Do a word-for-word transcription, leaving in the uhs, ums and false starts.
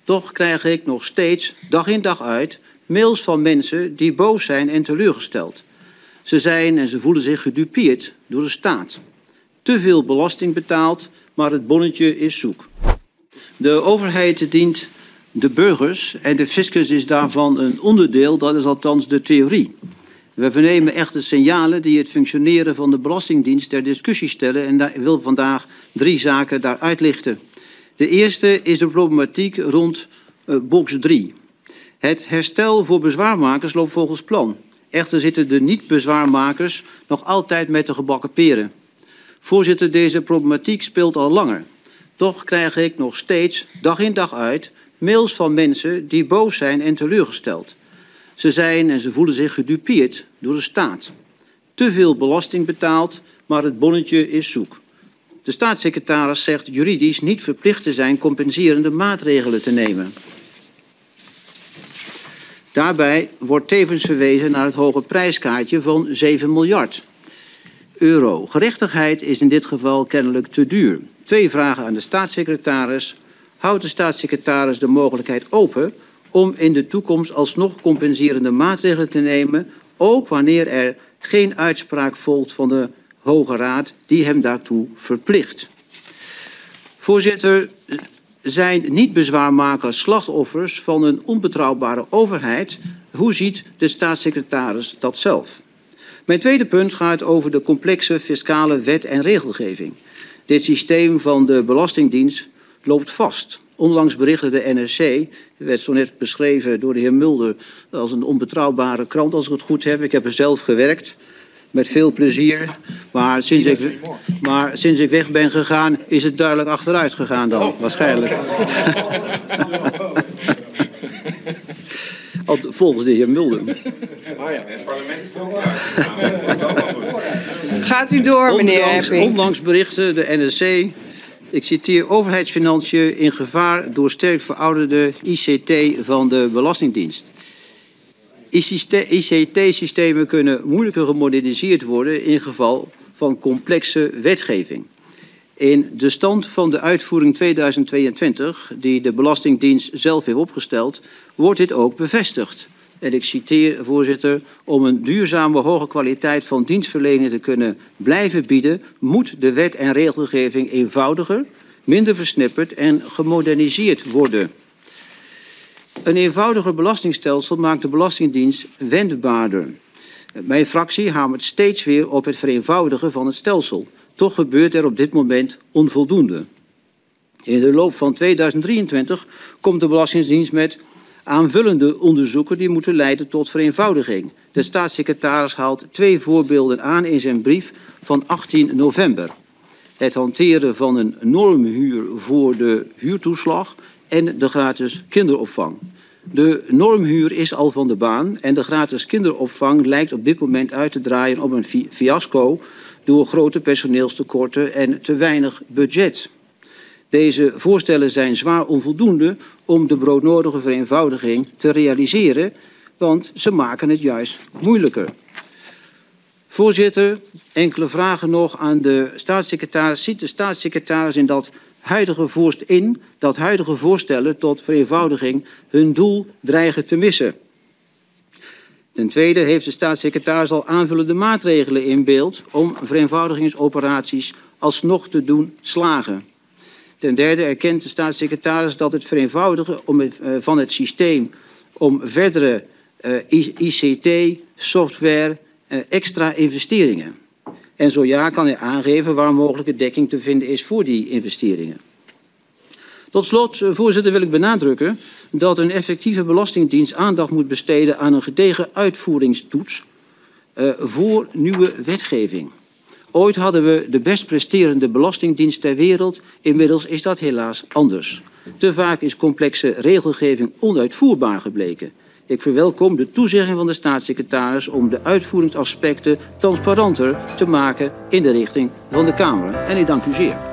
Toch krijg ik nog steeds, dag in dag uit, mails van mensen die boos zijn en teleurgesteld. Ze zijn en ze voelen zich gedupeerd door de staat. Te veel belasting betaald, maar het bonnetje is zoek. De overheid dient de burgers en de fiscus is daarvan een onderdeel, dat is althans de theorie. We vernemen echte signalen die het functioneren van de Belastingdienst ter discussie stellen en ik wil vandaag drie zaken daaruit lichten. De eerste is de problematiek rond uh, box drie. Het herstel voor bezwaarmakers loopt volgens plan. Echter zitten de niet-bezwaarmakers nog altijd met de gebakken peren. Voorzitter, deze problematiek speelt al langer. Toch krijg ik nog steeds, dag in dag uit, mails van mensen die boos zijn en teleurgesteld. Ze zijn en ze voelen zich gedupeerd door de staat. Te veel belasting betaald, maar het bonnetje is zoek. De staatssecretaris zegt juridisch niet verplicht te zijn compenserende maatregelen te nemen. Daarbij wordt tevens verwezen naar het hoge prijskaartje van zeven miljard euro. Gerechtigheid is in dit geval kennelijk te duur. Twee vragen aan de staatssecretaris. Houdt de staatssecretaris de mogelijkheid open om in de toekomst alsnog compenserende maatregelen te nemen, ook wanneer er geen uitspraak volgt van de Hoge Raad die hem daartoe verplicht? Voorzitter, zijn niet-bezwaarmakers slachtoffers van een onbetrouwbare overheid? Hoe ziet de staatssecretaris dat zelf? Mijn tweede punt gaat over de complexe fiscale wet en regelgeving. Dit systeem van de Belastingdienst loopt vast. Onlangs berichtte de N R C, werd zo net beschreven door de heer Mulder als een onbetrouwbare krant, als ik het goed heb. Ik heb er zelf gewerkt, met veel plezier. Maar sinds ik, maar sinds ik weg ben gegaan, is het duidelijk achteruit gegaan dan, oh, waarschijnlijk. Volgens de heer Mulder. Oh ja, het parlement is er ook. Gaat u door, meneer Epping. Onlangs berichtte de N R C, ik citeer, overheidsfinanciën in gevaar door sterk verouderde I C T van de Belastingdienst. I C T-systemen kunnen moeilijker gemoderniseerd worden in geval van complexe wetgeving. In de stand van de uitvoering tweeduizend tweeëntwintig, die de Belastingdienst zelf heeft opgesteld, wordt dit ook bevestigd. En ik citeer, voorzitter, om een duurzame hoge kwaliteit van dienstverlening te kunnen blijven bieden, moet de wet en regelgeving eenvoudiger, minder versnipperd en gemoderniseerd worden. Een eenvoudiger belastingstelsel maakt de Belastingdienst wendbaarder. Mijn fractie hamert steeds weer op het vereenvoudigen van het stelsel. Toch gebeurt er op dit moment onvoldoende. In de loop van tweeduizend drieëntwintig komt de Belastingdienst met aanvullende onderzoeken die moeten leiden tot vereenvoudiging. De staatssecretaris haalt twee voorbeelden aan in zijn brief van achttien november. Het hanteren van een normhuur voor de huurtoeslag en de gratis kinderopvang. De normhuur is al van de baan en de gratis kinderopvang lijkt op dit moment uit te draaien op een fi fiasco door grote personeelstekorten en te weinig budget. Deze voorstellen zijn zwaar onvoldoende om de broodnodige vereenvoudiging te realiseren, want ze maken het juist moeilijker. Voorzitter, enkele vragen nog aan de staatssecretaris. Ziet de staatssecretaris in dat huidige voorst in dat huidige voorstellen tot vereenvoudiging hun doel dreigen te missen? Ten tweede heeft de staatssecretaris al aanvullende maatregelen in beeld om vereenvoudigingsoperaties alsnog te doen slagen. Ten derde erkent de staatssecretaris dat het vereenvoudigen om het, uh, van het systeem om verdere uh, I C T, software, uh, extra investeringen. En zo ja, kan hij aangeven waar mogelijke dekking te vinden is voor die investeringen. Tot slot, voorzitter, wil ik benadrukken dat een effectieve belastingdienst aandacht moet besteden aan een gedegen uitvoeringstoets uh, voor nieuwe wetgeving. Ooit hadden we de best presterende belastingdienst ter wereld, inmiddels is dat helaas anders. Te vaak is complexe regelgeving onuitvoerbaar gebleken. Ik verwelkom de toezegging van de staatssecretaris om de uitvoeringsaspecten transparanter te maken in de richting van de Kamer. En ik dank u zeer.